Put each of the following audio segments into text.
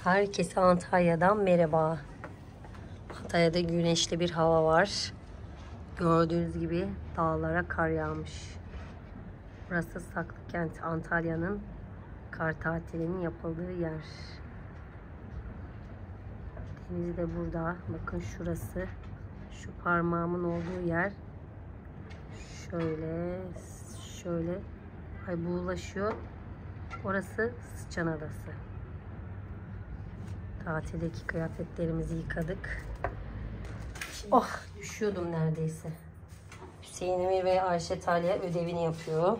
Herkese Antalya'dan merhaba. Antalya'da güneşli bir hava var. Gördüğünüz gibi dağlara kar yağmış. Burası Saklıkent, Antalya'nın kar tatilinin yapıldığı yer. Deniz de burada. Bakın şurası. Şu parmağımın olduğu yer. Şöyle. Ay buğulaşıyor. Orası Sıçan Adası. Tatildeki kıyafetlerimizi yıkadık. Oh, üşüyordum neredeyse. Hüseyin Emir ve Ayşe Talya ödevini yapıyor.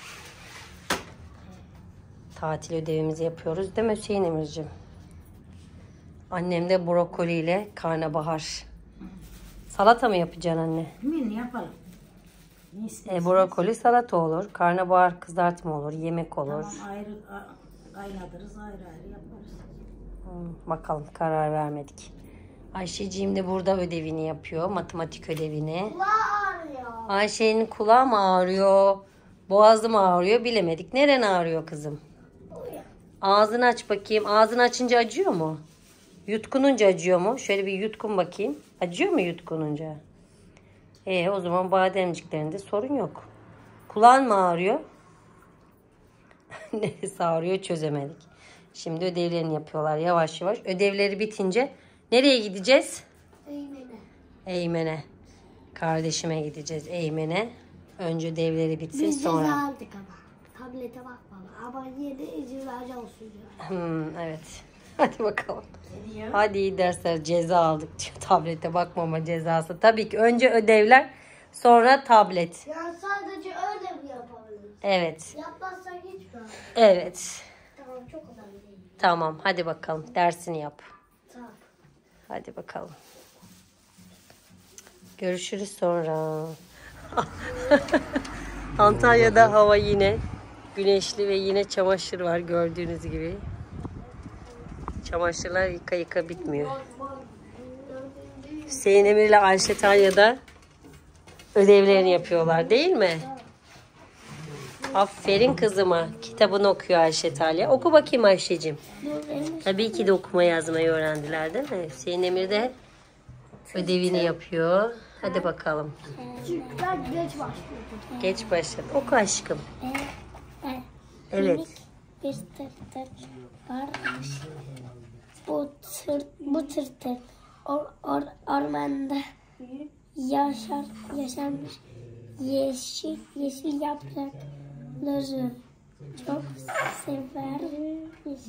Tatil ödevimizi yapıyoruz değil mi Hüseyin Emir'ciğim? Annem de brokoli ile karnabahar. Salata mı yapacaksın anne? Ne yapalım? Brokoli salata olur. Karnabahar kızartma olur. Yemek olur. Tamam, ayrı kaynatırız, ayrı yaparız. Bakalım, karar vermedik. Ayşeciğim de burada ödevini yapıyor. Matematik ödevini. Ayşe'nin kulağı mı ağrıyor? Boğazı mı ağrıyor? Bilemedik. Neren ağrıyor kızım? Ağzını aç bakayım. Ağzını açınca acıyor mu? Yutkununca acıyor mu? Şöyle bir yutkun bakayım. Acıyor mu yutkununca? O zaman bademciklerinde sorun yok. Kulağın mı ağrıyor? Neresi ağrıyor çözemedik. Şimdi ödevlerini yapıyorlar yavaş yavaş. Ödevleri bitince nereye gideceğiz? Eymen'e. Kardeşime gideceğiz Eymen'e. Önce ödevleri bitsin Biz sonra. Biz aldık ama. Tablete bakmalı. Ama yine de izin vereceğim sucuğa. Evet. Hadi bakalım. Hadi iyi dersler, ceza aldık. Tablete bakmama cezası. Tabii ki önce ödevler, sonra tablet. Ya sadece öyle mi yapabiliriz? Evet. Yapmazsak hiç mi? Evet. Tamam, çok önemli değil. Tamam, hadi bakalım. Dersini yap. Tamam. Hadi bakalım. Görüşürüz sonra. Antalya'da hava yine güneşli ve yine çamaşır var gördüğünüz gibi. Çamaşırlar yıka yıka bitmiyor. Hüseyin Emir ile Ayşe Talya'da ödevlerini yapıyorlar değil mi? Aferin kızıma. Kitabını okuyor Ayşe Talya. Oku bakayım Ayşe'cim. Tabii ki de okuma yazmayı öğrendiler değil mi? Hüseyin Emir de ödevini yapıyor. Hadi bakalım. Çocuklar geç başlıyor. Geç başladı. Oku aşkım. Evet. Bir tırtır varmış. Bu tırtır ormanda yaşarmış. Yeşil yaprakları çok severmiş.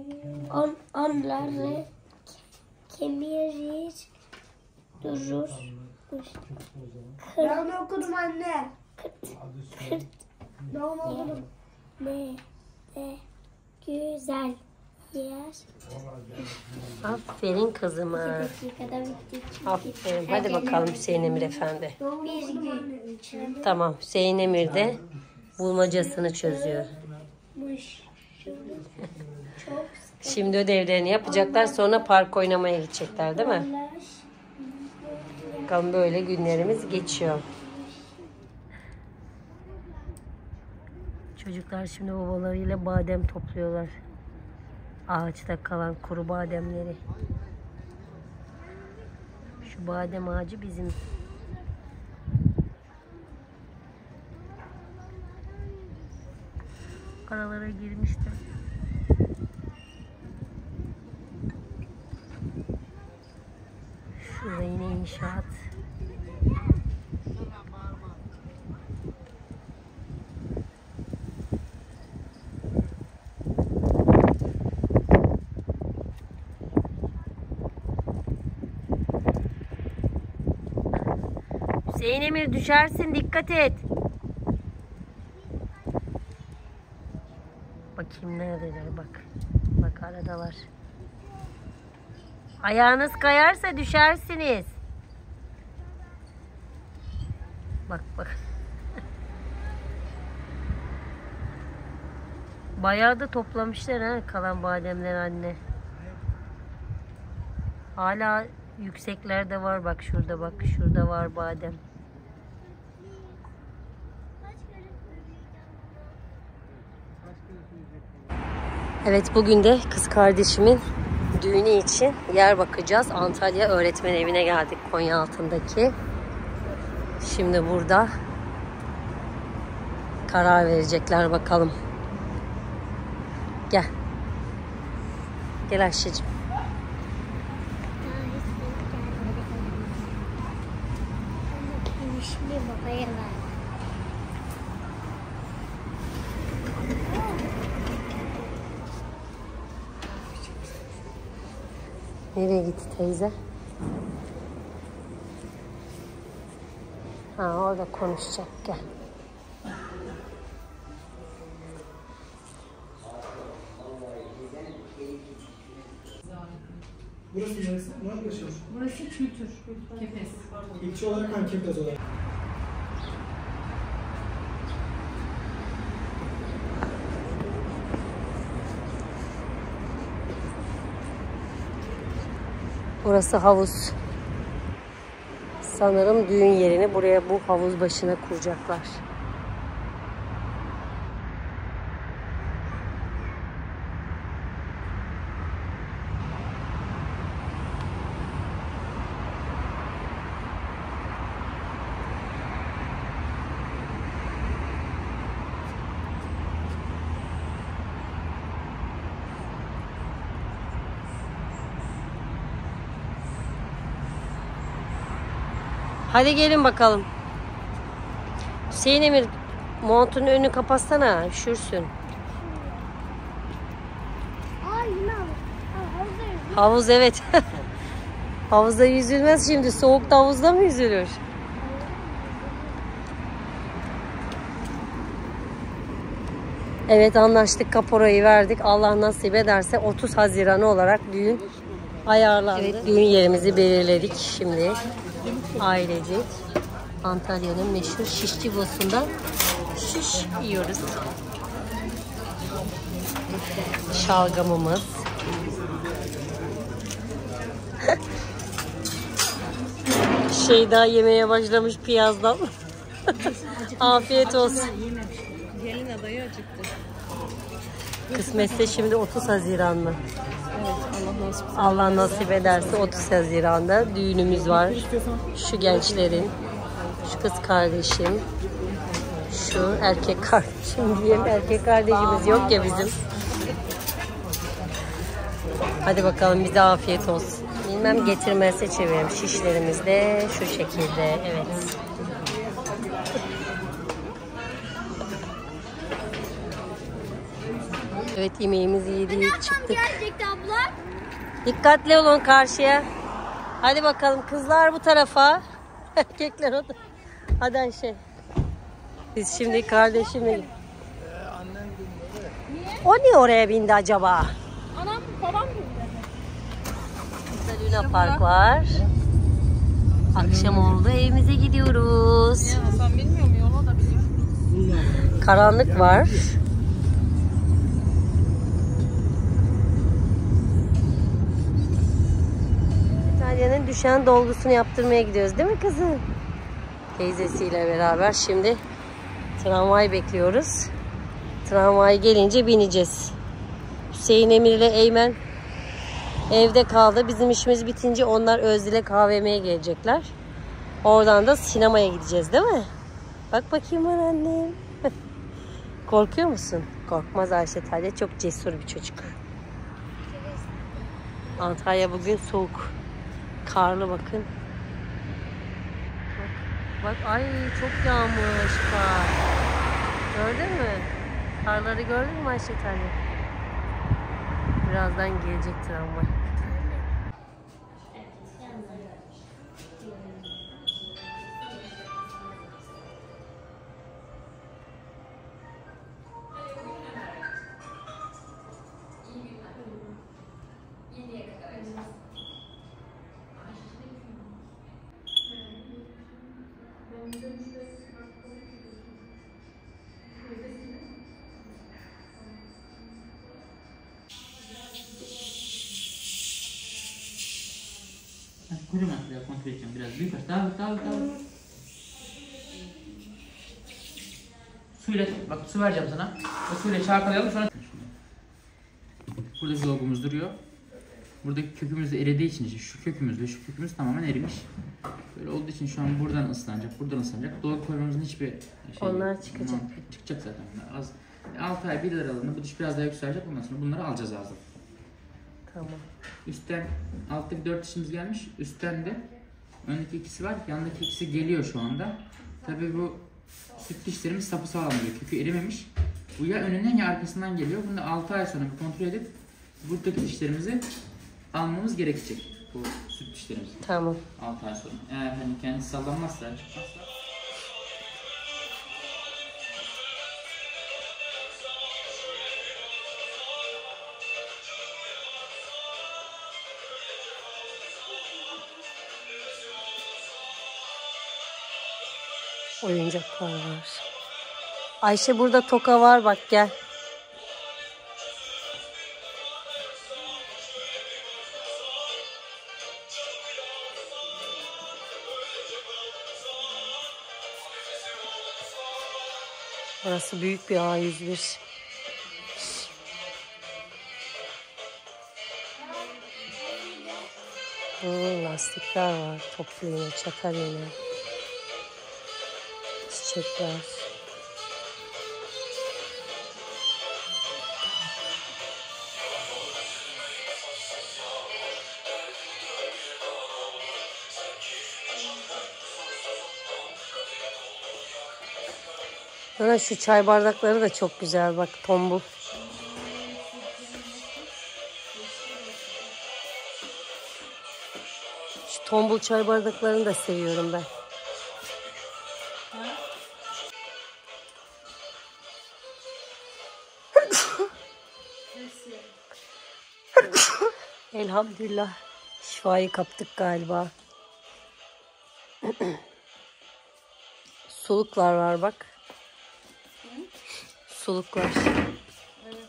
Onları kemirir dururmuş. Ben okudum anne. Kırt. Ben okudum. Ne güzel yer. Aferin kızıma. Dakikada bitti. Aferin. Hadi bakalım Hüseyin Emir Efendi. Bir gün Tamam. Hüseyin Emir de bulmacasını çözüyor. çok Şimdi ödevlerini yapacaklar. Sonra park oynamaya gidecekler değil mi? Bakalım böyle günlerimiz geçiyor. Çocuklar şimdi babalarıyla badem topluyorlar. Ağaçta kalan kuru bademleri. Şu badem ağacı bizim. Aralara girmişler. Şurada yine inşaat. Hüseyin Emir düşersin, dikkat et. Bakayım neredeler bak. Bak aradalar. Ayağınız kayarsa düşersiniz. Bak bak. Bayağı da toplamışlar ha kalan bademler anne. Hala yükseklerde var bak şurada bak. Şurada var badem. Evet, bugün de kız kardeşimin düğünü için yer bakacağız. Antalya Öğretmen Evi'ne geldik, Konyaaltı'ndaki. Şimdi burada karar verecekler bakalım. Gel. Gel Ayşe'cim. Şimdi babaya ver. Nereye gitti teyze? Ha, orada konuşacak. Gel. Burası neresi? Ne yapıyorsunuz? Burası kültür, Kepez. İlçe olarak hangi Kepez olarak? Burası havuz. Sanırım düğün yerini buraya, bu havuz başına kuracaklar. Hadi gelin bakalım. Hüseyin Emir, montun önünü kapatsana, üşürsün. Aa yine alır. Havuzda Havuz, evet. Havuzda yüzülmez şimdi. Soğukta havuzda mı yüzülür? Evet, anlaştık, kaporayı verdik. Allah nasip ederse 30 Haziran olarak düğün ayarlandı. Evet, düğün yerimizi belirledik şimdi. Ailecek Antalya'nın meşhur şişçi bosunda şiş yiyoruz. Şalgamımız. Şeyda yemeye başlamış piyazdan. Afiyet olsun. Gelin adayı acıktı. Kısmetse şimdi 30 Haziran mı? Evet, Allah nasip. Allah nasip ederse 30 Haziran'da düğünümüz var. Şu gençlerin, şu kız kardeşim, şu erkek kardeşim diyeyim. Erkek kardeşimiz yok ya bizim. Hadi bakalım, bize afiyet olsun. Bilmem, getirmezse çevirelim. Şişlerimiz de şu şekilde. Evet. Evet, yemeğimizi yedik, çıktık. gelecekti abla. Dikkatli olun karşıya. Hadi bakalım, kızlar bu tarafa. Erkekler o da. Hadi Ayşe. Biz şimdi kardeşimle... O niye oraya bindi acaba? Anam, babam gibi. Burada Luna Park var. Akşam oldu, evimize gidiyoruz. Ya sen bilmiyor musun? Yolu da biliyor. Karanlık var. İtalya'nın düşen dolgusunu yaptırmaya gidiyoruz, değil mi kızım? Teyzesiyle beraber şimdi tramvay bekliyoruz. Tramvay gelince bineceğiz. Hüseyin Emir ile Eymen evde kaldı. Bizim işimiz bitince onlar Özdilek AVM'ye gelecekler. Oradan da sinemaya gideceğiz, değil mi? Bak bakayım bana annem. Korkuyor musun? Korkmaz Ayşe Talya. Çok cesur bir çocuk. Antalya bugün soğuk. Karlı bakın. Bak ay, çok yağmış kar. Gördün mü? Karları gördün mü Ayşe Talya? Birazdan gelecek tramvay. Kocaman suya kontrol edeceğim, biraz büyük aç. Daha. Suyla, bak su vereceğim sana. O suyla çalkalayalım sonra. Burada bir logomuz duruyor. buradaki kökümüz de eridiği için şu kökümüz ve şu kökümüz tamamen erimiş. Böyle olduğu için şu an buradan ıslanacak, buradan ıslanacak. Dolaba koymamızın hiçbir şey Onlar çıkacak. Çıkacak zaten bunlar. Az 6 ay 1 lira aralığında bu diş biraz daha yükselecek. Ondan sonra bunları alacağız ağzına. Tamam. Üstten alttaki 4 dişimiz gelmiş. Üstten de öndeki ikisi var. Yandaki ikisi geliyor şu anda. Tabii bu süt dişlerimiz sapısağlam oluyor. Kökü erimemiş. Bu ya önünden ya arkasından geliyor. Bunu da 6 ay sonra bir kontrol edip buradaki dişlerimizi almamız gerekecek. Bu süt dişlerimizi. Tamam. 6 ay sonra. Eğer hani kendisi sallanmazsa, çıkmazsa. Oyuncaklar var. Ayşe burada toka var bak gel. Burası büyük bir A101. Lastikler var. Toplu iğne, çatal iğne. Çiçekler. Sonra şu çay bardakları da çok güzel bak tombul. Şu tombul çay bardaklarını da seviyorum ben. Elhamdülillah şifayı kaptık galiba. Suluklar var bak. Suluklar. Evet.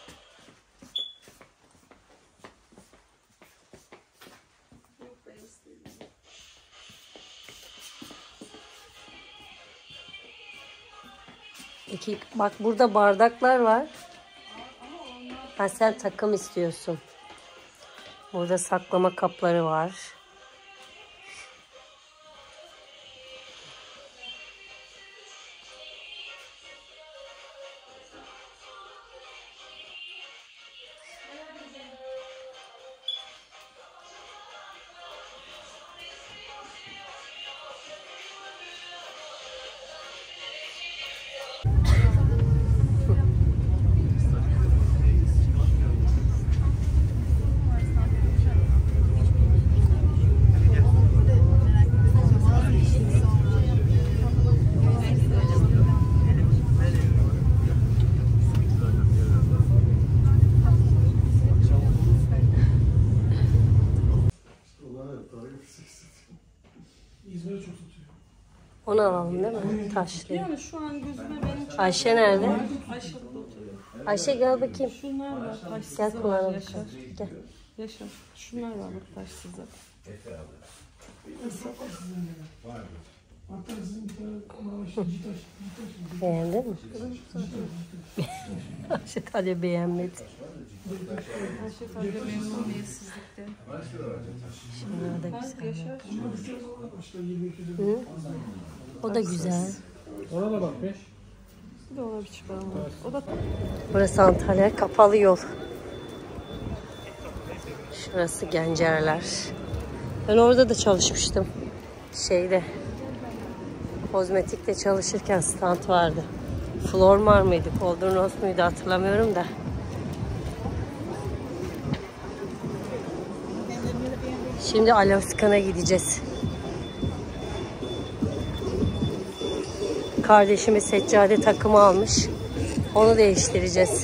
Bak burada bardaklar var. Ha, sen takım istiyorsun. Burada saklama kapları var. İzmir'e çok satıyor. Onu alalım değil mi? Taşlı. Yani şu an gözüme benim Ayşe nerede? Ayşe burada oturuyor. Ayşe gel bakayım. Şunlar var taşsız Gel var kulağına Yaşar. bakayım. Gel. Yaşar. Şunlar var bak taşsız. Hatta sizin bir tane citaş. Beğendin mi? Ayşe Talya beğenmedi. Ayşe sadece memnuniyetsizlikte. Şunlar da güzel. Yaşar. İşte 22'de. Hı? O da güzel. Ona da bak 5. Bir de ona bir çıkaralım. O da Burası Antalya kapalı yol. Şurası Gencerler. Ben orada da çalışmıştım. Şeyde. Kozmetikte çalışırken stand vardı. Flormar mıydı, Poldurnos muydu hatırlamıyorum da. Şimdi Alaskan'a gideceğiz. Kardeşime seccade takımı almış. Onu değiştireceğiz.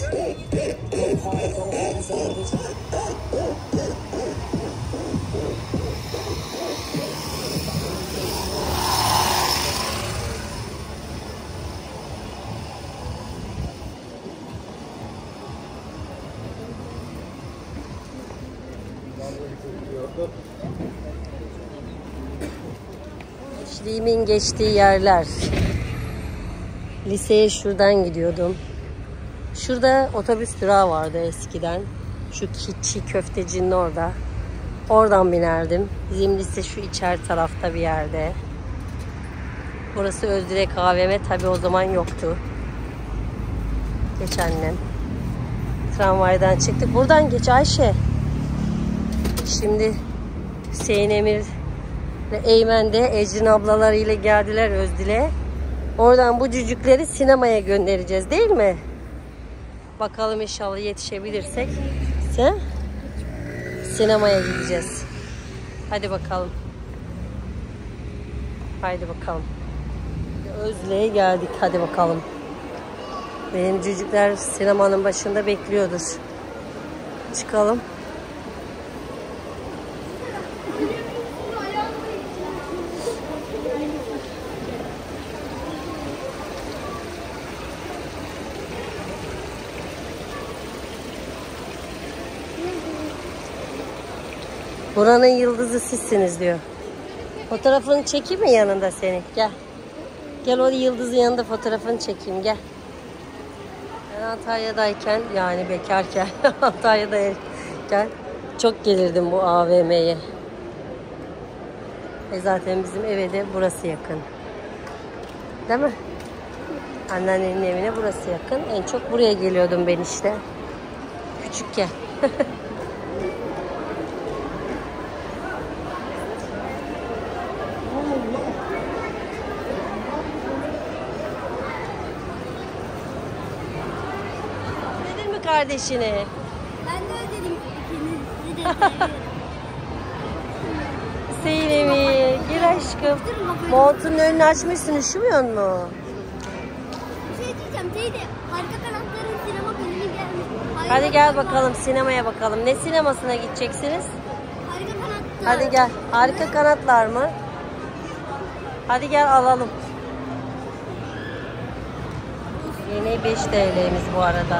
Gençliğimin geçtiği yerler. Liseye şuradan gidiyordum. Şurada otobüs durağı vardı eskiden. Şu çiğ köftecinin orada. Oradan binerdim. Bizim lise şu içeri tarafta bir yerde. Burası Özdilek AVM. Tabi o zaman yoktu. Geç annem. Tramvaydan çıktık. Buradan geç Ayşe. Şimdi Hüseyin Emir ve Eymen de Ecrin ablalarıyla geldiler Özdilek'e. Oradan bu cücükleri sinemaya göndereceğiz değil mi? Bakalım inşallah yetişebilirsek. Sinemaya gideceğiz. Hadi bakalım. Haydi bakalım. Özdilek'e geldik. Hadi bakalım. Benim cücükler sinemanın başında bekliyordur. Çıkalım. Buranın yıldızı sizsiniz diyor. Fotoğrafını çekeyim mi yanında seni? Gel. Gel o yıldızın yanında fotoğrafını çekeyim. Gel. Ben Antalya'dayken yani bekarken Antalya'dayken çok gelirdim bu AVM'ye. Zaten bizim eve de burası yakın. Değil mi? Anneannenin evine burası yakın. En çok buraya geliyordum ben işte. Küçükken. Dedin mi kardeşini? Ben de ödedim. İkinizi de seviyorum. Hüseyin Emir, gir aşkım. Montunun önünü açmışsın, üşümüyor musun? Bir şey diyeceğim teyze. Harika Kanatların sinema filmi gelmiş. Hadi gel bakalım sinemaya bakalım. Ne sinemasına gideceksiniz? Harika Kanatlar. Hadi gel. Harika Kanatlar mı? Hadi gel alalım. Yine 5 TL'miz bu arada.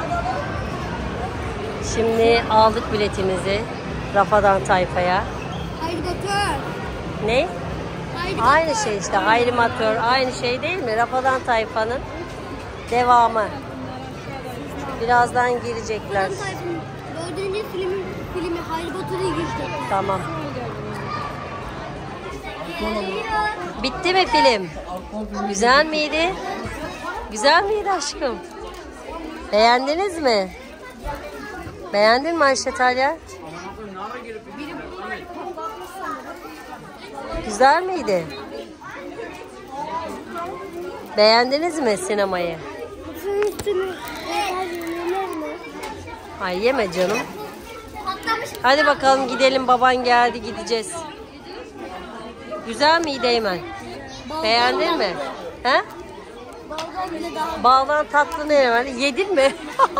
Şimdi aldık biletimizi. Rafadan Tayfa'ya. Harikatör. Ne? Harikatör. Aynı şey işte. Hayrimatör. Aynı şey değil mi? Rafadan Tayfa'nın devamı. Birazdan girecekler. Adam Tayfun 4. filmi Harry Potter'ı girdi. Tamam. Bitti mi film? Güzel miydi? Güzel miydi aşkım? Beğendiniz mi? Beğendin mi Ayşe Talya? Güzel miydi? Beğendiniz mi sinemayı? Şunun üstünü yenir mi? Ay yeme canım. Hadi bakalım gidelim, baban geldi, gideceğiz. Güzel miydi Eymen? Beğendin mi? He? Baldan bile daha. Baldan tatlı ne var? Yedin mi?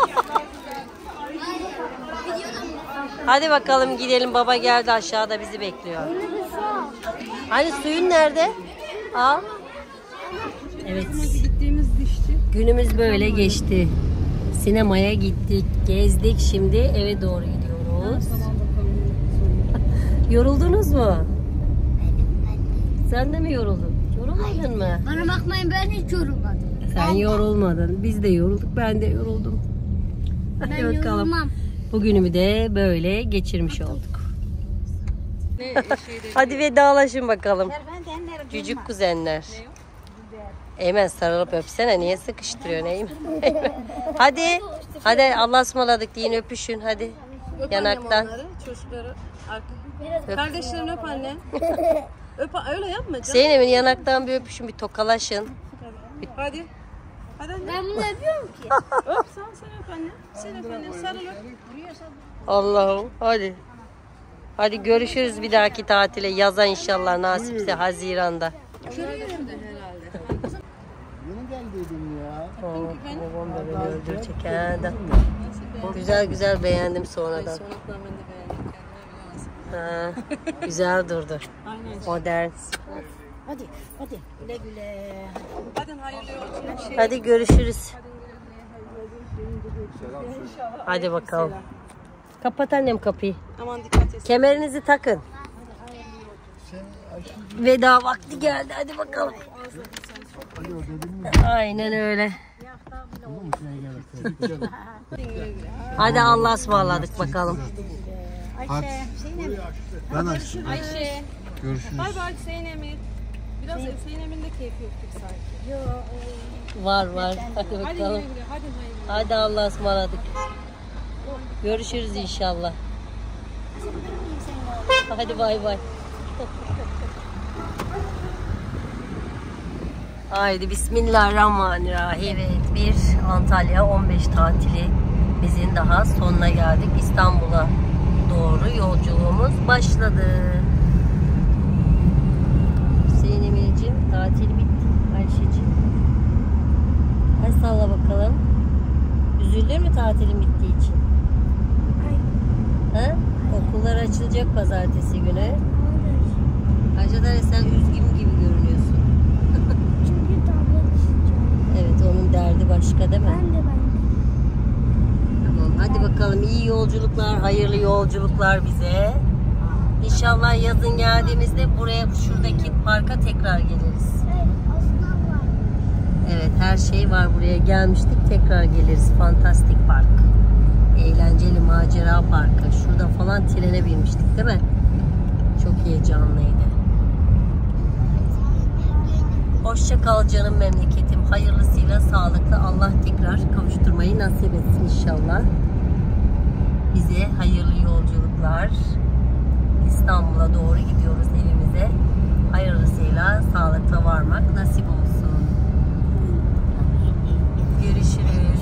Hadi bakalım gidelim, baba geldi, aşağıda bizi bekliyor. Hani suyun nerede? Al. Evet. Gittiğimiz dişçi. Günümüz böyle geçti. Sinemaya gittik, gezdik. Şimdi eve doğru gidiyoruz. Yoruldunuz mu? Sen de mi yoruldun? Yorulmadın mı? Bana bakmayın, ben hiç yorulmadım. Sen yorulmadın. Biz de yorulduk. Ben de yoruldum. Ben Hadi bakalım. yorulmam. Bugünümü de böyle geçirmiş olduk. Hadi vedalaşın bakalım. Cücük kuzenler. Eymen sarılıp öpsene. Niye sıkıştırıyorsun Eymen? Hadi. Hadi Allah'a ısmarladık deyin, öpüşün hadi. Öp Yanaktan. onları, çocukları. Kardeşlerini öp anne. Öp, öyle yapma canım. Zeynep'in yanaktan bir öpüşün, bir tokalaşın. Hadi. Hadi anne. Ben bunu yapıyorum ki. Öp sen öp anne. Sen öp anne. Sarıl öp. Allah'ım hadi. Hadi görüşürüz bir dahaki tatile. Yaza inşallah, nasipse Haziran'da. Yeni geldiydim ya. Babam da beni öldürecek ha. Güzel güzel beğendim sonradan. Sonradan ben de beğendim kendime, Ha, güzel durdu. Aynen. Modern. Hadi güle güle. Hadi hayırlı yolculuk. Hadi görüşürüz. Hadi bakalım. Kapat annem kapıyı. Aman dikkat et. Kemerinizi takın. Veda vakti geldi. Hadi bakalım. Aynen öyle. Hadi Allah'a ısmarladık bakalım. Ayşe, Hüseyin mi? Ben açtım. Ayşe. Görüşürüz. Bay bay Hüseyin Emir. Biraz Hüseyin Emir'in de keyfi yoktur sanki. Yok. Var. Hadi Hadi güle bakalım. güle. Hadi hayırlı. Hadi Allah'a ısmarladık. Görüşürüz inşallah. Hadi bay bay. Haydi bismillahirrahmanirrahim. Evet, bir Antalya 15 tatilimizin daha sonuna geldik. İstanbul'a doğru yolculuğumuz başladı. Hüseyin Emir'ciğim tatil bitti. Ayşe'ciğim. Hadi salla bakalım. Üzüldün mü tatilin bittiği için? Ha? Okullar açılacak pazartesi günü. Ayşe sen üzgün gibi görünüyorsun. Çünkü tablet isteyeceğim. Evet, onun derdi başka değil mi? Ben de. Tamam, hadi bakalım, iyi yolculuklar, hayırlı yolculuklar bize. İnşallah yazın geldiğimizde buraya, şuradaki parka tekrar geliriz. Evet, aslan var. Evet, her şey var, buraya gelmiştik, tekrar geliriz. Fantastik park. Eğlenceli macera parkı. Şurada falan trene binmiştik değil mi? Çok heyecanlıydı. Hoşça kal canım memleketim. Hayırlısıyla sağlıklı, Allah tekrar kavuşturmayı nasip etsin inşallah. Bize hayırlı yolculuklar. İstanbul'a doğru gidiyoruz evimize. Hayırlısıyla sağlıkla varmak nasip olsun. Görüşürüz.